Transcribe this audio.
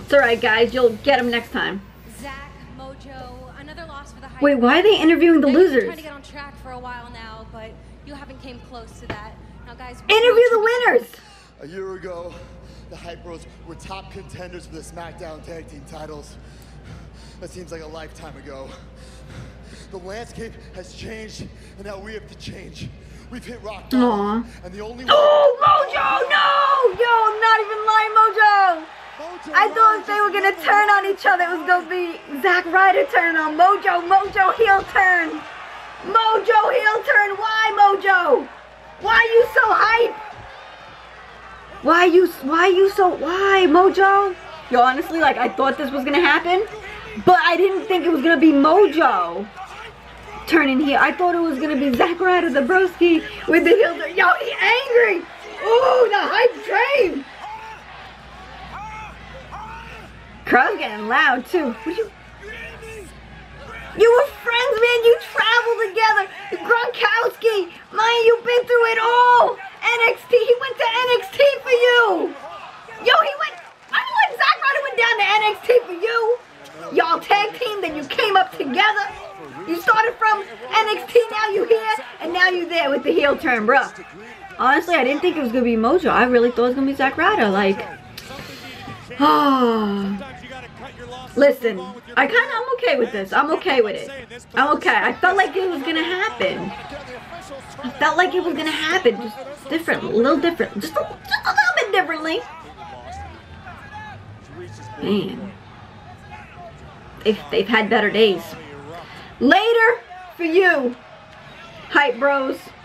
It's alright, guys. You'll get them next time. Zach, Mojo, another loss for the Hype Wait, why are they interviewing the losers? Trying to get on track for a while now, but you haven't came close to that. Now, guys, interview the winners. A year ago, the Hype Bros were top contenders for the SmackDown Tag Team titles. That seems like a lifetime ago. The landscape has changed, and now we have to change. We've hit rock bottom, and the only Oh, Mojo, no! Yo, I'm not even lying, Mojo. I thought they were gonna turn on each other. It was gonna be Zack Ryder turn on Mojo. Mojo heel turn. Mojo heel turn. Why, Mojo? Why are you so hype? Why, Mojo? Yo, honestly, like, I thought this was gonna happen, but I didn't think it was gonna be Mojo turning here. I thought it was gonna be Zack Ryder, the broski, with the heel turn. Yo, he angry. Ooh, the hype train. Crowd's getting loud too. You were friends, man. You traveled together. Gronkowski, man, you've been through it all. NXT. He went to NXT for you. Yo, Zack Ryder went down to NXT for you. Y'all tag team, then you came up together. You started from NXT, now you here, and now you there with the heel turn, bruh. Honestly, I didn't think it was gonna be Mojo. I really thought it was gonna be Zack Ryder. Like, listen, I'm okay with this. I'm okay with it. I'm okay. I felt like it was gonna happen. Just different, a little different, just a little bit differently. Man, they've had better days. Later for you, Hype Bros.